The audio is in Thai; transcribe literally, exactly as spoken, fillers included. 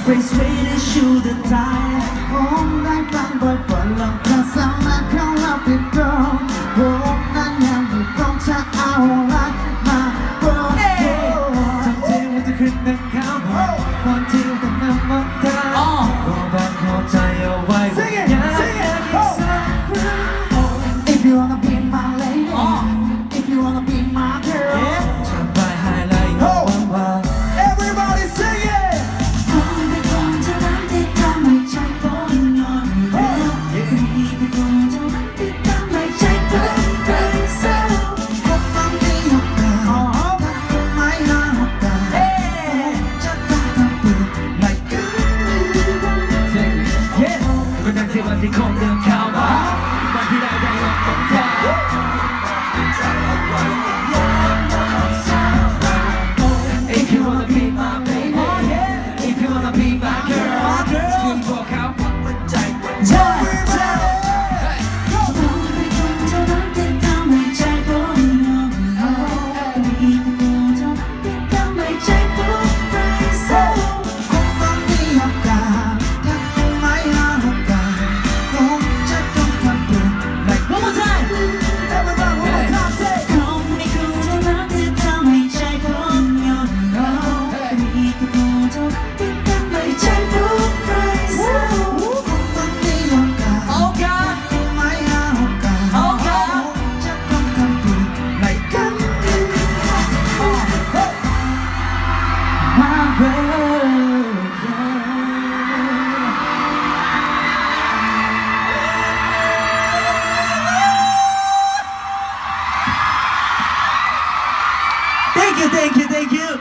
face ready shoot the time ผมได้ฟังบ่อยๆลองกระซ้ำมาเข้าเราไปตรงผมนั้นยังอยู่ตรงจะเอารักมาโปรดจำที่ว่าจะขึ้นนั่งข้าวบนตอนที่ต้องนำมาทานก็แบบขอใจเอาไว้ว่าอยากให้อีกสักครั้ง If you wanna be my lady If you wanna be my girl จะไปให้ไล่ยกวันว่า Everybody sing it ผมเป็นคนเท่านั้นที่ทำให้ใจผมนอนเร็วมีเป็นคนเท่านั้นที่ทำให้ใจผมไร้เศร้าก็ต้องมีโอกาสถ้าคุณไม่หาโอกาสจะต้องทำตัว like you ก็นั่งที่วันที่คงเดินเข้ามาวันที่ได้ได้รับของเธอIf you wanna be my baby If you wanna be my girl คุณบอกเขาว่าใจว่าใจผมเป็นคนเท่านั้นที่ทำให้ใจผมนอนหลับมีเป็นคนเท่านั้นที่ทำให้ใจผมไร้เศร้าคงต้องมีโอกาสถ้าคุณไม่หาโอกาสคงจะต้องทำตัว like one more time everyone one more time say ผมเป็นคนเท่านั้นที่ทำให้ใจผมนอนหลับมีเป็นคนเท่านั้นที่ทำให้ใจผมไร้เศร้าคงต้องมีโอกาสถ้าคุณไม่หาโอกาสคงจะต้องทำตัว like you my baby Thank you, thank you, thank you.